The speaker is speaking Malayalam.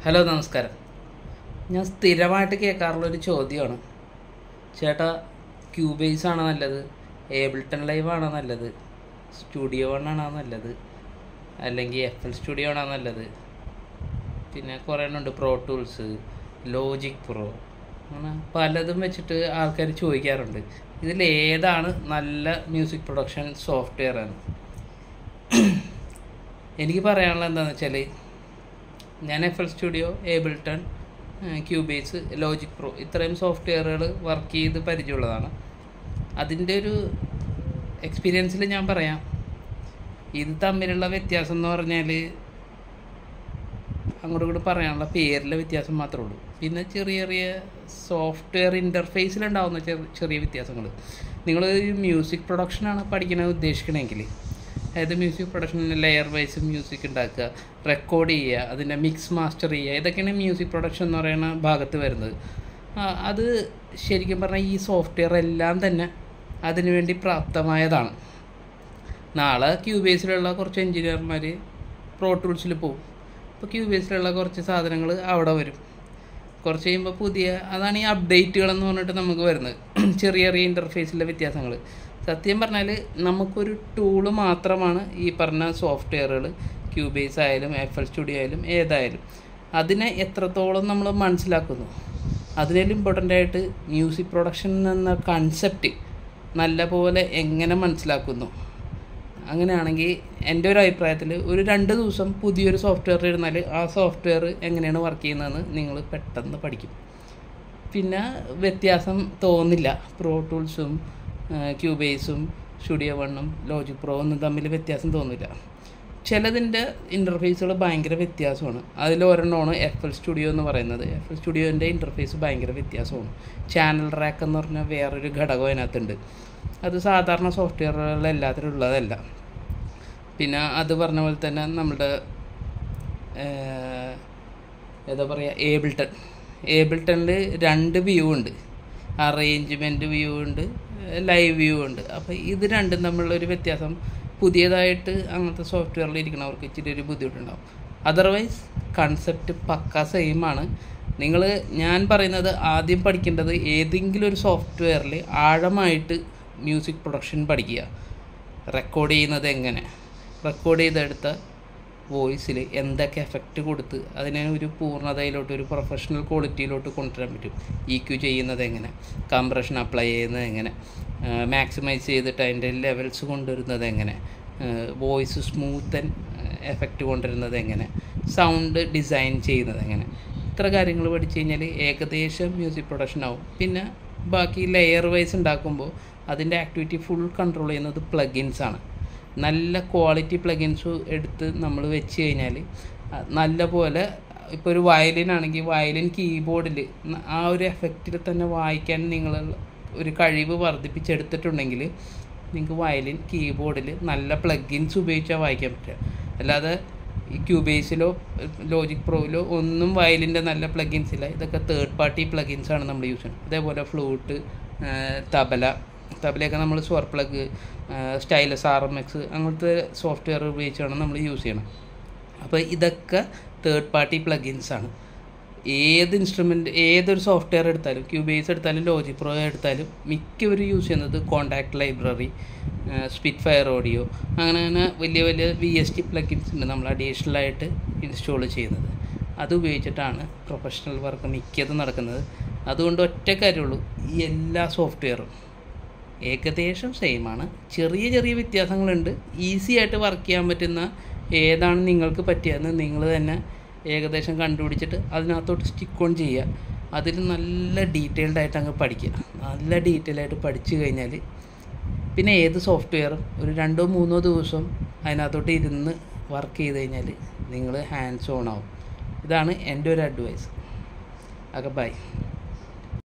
ഹലോ നമസ്കാരം. ഞാൻ സ്ഥിരമായിട്ട് കേൾക്കാറുള്ളൊരു ചോദ്യമാണ്, ചേട്ടാ ക്യൂബേസ് ആണോ നല്ലത്, ഏബിൾട്ടൺ ലൈവ് ആണോ നല്ലത്, സ്റ്റുഡിയോ വൺ ആണോ നല്ലത്, അല്ലെങ്കിൽ FL സ്റ്റുഡിയോ ആണോ നല്ലത്, പിന്നെ കുറേ എണ്ണമുണ്ട്, പ്രോ ടൂൾസ്, ലോജിക് പ്രോ, അങ്ങനെ പലതും വെച്ചിട്ട് ആൾക്കാർ ചോദിക്കാറുണ്ട് ഇതിലേതാണ് നല്ല മ്യൂസിക് പ്രൊഡക്ഷൻ സോഫ്റ്റ്വെയർ ആണ്. എനിക്ക് പറയാനുള്ളത് എന്താണെന്ന് വെച്ചാൽ, ഞാൻ FL studio, Ableton, Cubase, logic pro ഇത്രയും സോഫ്റ്റ്വെയറുകൾ വർക്ക് ചെയ്ത് പരിചയമുള്ളതാണ്. അതിൻ്റെ ഒരു എക്സ്പീരിയൻസിൽ ഞാൻ പറയാം, ഇത് തമ്മിലുള്ള വ്യത്യാസം എന്ന് പറഞ്ഞാൽ അങ്ങോട്ടും ഇങ്ങോട്ട് പറയാനുള്ള പേരിലെ വ്യത്യാസം മാത്രമേ ഉള്ളൂ. പിന്നെ ചെറിയ ചെറിയ സോഫ്റ്റ്വെയർ ഇൻ്റർഫേസിലുണ്ടാകുന്ന ചെറിയ വ്യത്യാസങ്ങൾ. നിങ്ങൾ മ്യൂസിക് പ്രൊഡക്ഷനാണ് പഠിക്കുന്നത് ഉദ്ദേശിക്കണമെങ്കിൽ, അതായത് മ്യൂസിക് പ്രൊഡക്ഷനിൽ ലെയർ വൈസ് മ്യൂസിക് ഉണ്ടാക്കുക, റെക്കോർഡ് ചെയ്യുക, അതിൻ്റെ മിക്സ് മാസ്റ്റർ ചെയ്യുക, ഇതൊക്കെയാണ് മ്യൂസിക് പ്രൊഡക്ഷൻ എന്ന് പറയുന്ന ഭാഗത്ത് വരുന്നത്. അത് ശരിക്കും പറഞ്ഞാൽ ഈ സോഫ്റ്റ്വെയർ എല്ലാം തന്നെ അതിനുവേണ്ടി പ്രാപ്തമായതാണ്. നാളെ ക്യൂബേസിലുള്ള കുറച്ച് എഞ്ചിനീയർമാർ പ്രോ ടൂൾസിൽ പോകും, അപ്പോൾ ക്യൂബേസിലുള്ള കുറച്ച് സാധനങ്ങൾ അവിടെ വരും. കുറച്ച് കഴിയുമ്പോൾ അതാണ് ഈ അപ്ഡേറ്റുകളെന്ന് പറഞ്ഞിട്ട് നമുക്ക് വരുന്നത്, ചെറിയ ചെറിയ ഇൻ്റർഫേസിലെ വ്യത്യാസങ്ങൾ. സത്യം പറഞ്ഞാൽ നമുക്കൊരു ടൂള് മാത്രമാണ് ഈ പറഞ്ഞ സോഫ്റ്റ്വെയറുകൾ, ക്യൂബേസ് ആയാലും FL സ്റ്റുഡിയോ ആയാലും ഏതായാലും. അതിനെ എത്രത്തോളം നമ്മൾ മനസ്സിലാക്കുന്നു, അതിനേലും ഇമ്പോർട്ടൻ്റ് ആയിട്ട് മ്യൂസിക് പ്രൊഡക്ഷൻ എന്ന കൺസെപ്റ്റ് നല്ല പോലെ എങ്ങനെ മനസ്സിലാക്കുന്നു. അങ്ങനെയാണെങ്കിൽ എൻ്റെ ഒരു അഭിപ്രായത്തിൽ ഒരു 2 ദിവസം പുതിയൊരു സോഫ്റ്റ്വെയർ ഇരുന്നാൽ ആ സോഫ്റ്റ്വെയർ എങ്ങനെയാണ് വർക്ക് ചെയ്യുന്നതെന്ന് നിങ്ങൾ പെട്ടെന്ന് പഠിക്കും. പിന്നെ വ്യത്യാസം തോന്നില്ല. പ്രോ ടൂൾസും ക്യൂബേസും സ്റ്റുഡിയോ വണ്ണും ലോജിക് പ്രോ ഒന്നും തമ്മിൽ വ്യത്യാസം തോന്നില്ല. ചിലതിൻ്റെ ഇൻ്റർഫേസുകൾ ഭയങ്കര വ്യത്യാസമാണ്. അതിലൊരെണ്ണമാണ് FL സ്റ്റുഡിയോ എന്ന് പറയുന്നത്. FL സ്റ്റുഡിയോൻ്റെ ഇൻ്റർഫേസ് ഭയങ്കര വ്യത്യാസമാണ്. ചാനൽ റാക്ക് എന്ന് പറഞ്ഞാൽ വേറൊരു ഘടകം അതിനകത്തുണ്ട്. അത് സാധാരണ സോഫ്റ്റ്വെയറുകൾ എല്ലാത്തിലും ഉള്ളതല്ല. പിന്നെ അത് പറഞ്ഞ പോലെ തന്നെ നമ്മുടെ എന്താ പറയുക, ഏബിൾട്ടണിൽ 2 വ്യൂ ഉണ്ട്, അറേഞ്ച്മെൻറ്റ് വ്യൂ ഉണ്ട്, ലൈവ് വ്യൂ ഉണ്ട്. അപ്പോൾ ഇത് രണ്ടും തമ്മിലുള്ളൊരു വ്യത്യാസം പുതിയതായിട്ട് അങ്ങനത്തെ സോഫ്റ്റ്വെയറിൽ ഇരിക്കുന്നവർക്ക് ഇച്ചിരി ഒരു ബുദ്ധിമുട്ടുണ്ടാവും. അതർവൈസ് കൺസെപ്റ്റ് പക്ക സെയിമാണ്. ഞാൻ പറയുന്നത് ആദ്യം പഠിക്കേണ്ടത് ഏതെങ്കിലും ഒരു സോഫ്റ്റ്വെയറിൽ ആഴമായിട്ട് മ്യൂസിക് പ്രൊഡക്ഷൻ പഠിക്കുക. റെക്കോർഡ് ചെയ്യുന്നത് എങ്ങനെ, റെക്കോർഡ് ചെയ്തെടുത്ത വോയിസിൽ എന്തൊക്കെ എഫക്റ്റ് കൊടുത്ത് അതിനെ ഒരു പൂർണ്ണതയിലോട്ട്, ഒരു പ്രൊഫഷണൽ ക്വാളിറ്റിയിലോട്ട് കൊണ്ടുവരാൻ പറ്റും. EQ ചെയ്യുന്നത് എങ്ങനെ, കംപ്രഷൻ അപ്ലൈ ചെയ്യുന്നത് എങ്ങനെ, മാക്സിമൈസ് ചെയ്തിട്ട് അതിൻ്റെ ലെവൽസ് കൊണ്ടുവരുന്നത് എങ്ങനെ, വോയിസ് സ്മൂത്ത് ആൻഡ് എഫക്റ്റ് കൊണ്ടുവരുന്നത് എങ്ങനെ, സൗണ്ട് ഡിസൈൻ ചെയ്യുന്നത് എങ്ങനെ, ഇത്ര കാര്യങ്ങൾ പഠിച്ചു കഴിഞ്ഞാൽ ഏകദേശം മ്യൂസിക് പ്രൊഡക്ഷൻ ആവും. പിന്നെ ബാക്കി ലെയർ വൈസ് ഉണ്ടാക്കുമ്പോൾ അതിൻ്റെ ആക്ടിവിറ്റി ഫുൾ കൺട്രോൾ ചെയ്യുന്നത് പ്ലഗിൻസാണ്. നല്ല ക്വാളിറ്റി പ്ലഗിൻസ് എടുത്ത് നമ്മൾ വെച്ച് കഴിഞ്ഞാൽ നല്ല പോലെ, ഇപ്പോൾ ഒരു വയലിൻ ആണെങ്കിൽ വയലിൻ കീബോർഡിൽ ആ ഒരു എഫക്റ്റിൽ തന്നെ വായിക്കാൻ നിങ്ങൾ ഒരു കഴിവ് വർദ്ധിപ്പിച്ചെടുത്തിട്ടുണ്ടെങ്കിൽ നിങ്ങൾക്ക് വയലിൻ കീബോർഡിൽ നല്ല പ്ലഗിൻസ് ഉപയോഗിച്ചാൽ വായിക്കാൻ പറ്റുക. അല്ലാതെ ഈ ക്യൂബേസിലോ ലോജിക് പ്രോയിലോ ഒന്നും വയലിൻ്റെ നല്ല പ്ലഗിൻസ് ഇല്ല. ഇതൊക്കെ തേർഡ് പാർട്ടി പ്ലഗിൻസാണ് നമ്മൾ യൂസ് ചെയ്യുന്നത്. അതേപോലെ ഫ്ലൂട്ട്, തബലയൊക്കെ നമ്മൾ സ്വർ പ്ലഗ്, സ്റ്റൈലസ് RMX അങ്ങനത്തെ സോഫ്റ്റ്വെയർ ഉപയോഗിച്ചാണ് നമ്മൾ യൂസ് ചെയ്യണം. അപ്പോൾ ഇതൊക്കെ തേർഡ് പാർട്ടി പ്ലഗിൻസാണ്. ഏതൊരു സോഫ്റ്റ്വെയർ എടുത്താലും, ക്യൂബേസ് എടുത്താലും ലോജിക് പ്രോ എടുത്താലും മിക്കവരും യൂസ് ചെയ്യുന്നത് കോണ്ടാക്ട് ലൈബ്രറി, സ്പിറ്റ്ഫയർ ഓഡിയോ, അങ്ങനെ വലിയ വലിയ VST പ്ലഗിൻസ് ഉണ്ട് നമ്മൾ അഡീഷണലായിട്ട് ഇൻസ്റ്റാൾ ചെയ്യുന്നത്. അത് ഉപയോഗിച്ചിട്ടാണ് പ്രൊഫഷണൽ വർക്ക് മിക്കതും നടക്കുന്നത്. അതുകൊണ്ട് ഒറ്റ കാര്യമുള്ളൂ, ഈ എല്ലാ സോഫ്റ്റ്വെയറും ഏകദേശം സെയിമാണ്. ചെറിയ ചെറിയ വ്യത്യാസങ്ങളുണ്ട്. ഈസി ആയിട്ട് വർക്ക് ചെയ്യാൻ പറ്റുന്ന ഏതാണ് നിങ്ങൾക്ക് പറ്റിയതെന്ന് നിങ്ങൾ തന്നെ ഏകദേശം കണ്ടുപിടിച്ചിട്ട് അതിനകത്തോട്ട് സ്റ്റിക്ക് ഓൺ ചെയ്യുക. അതിൽ നല്ല ഡീറ്റെയിൽഡ് ആയിട്ട് അങ്ങ് പഠിക്കുക. നല്ല ഡീറ്റെയിൽ ആയിട്ട് പഠിച്ചു കഴിഞ്ഞാൽ പിന്നെ ഏത് സോഫ്റ്റ്വെയറും ഒരു 2-3 ദിവസം അതിനകത്തോട്ട് ഇരുന്ന് വർക്ക് ചെയ്ത് കഴിഞ്ഞാൽ നിങ്ങൾ ഹാൻഡ്സ് ഓൺ ആവും. ഇതാണ് എൻ്റെ ഒരു അഡ്വൈസ്. ബൈ.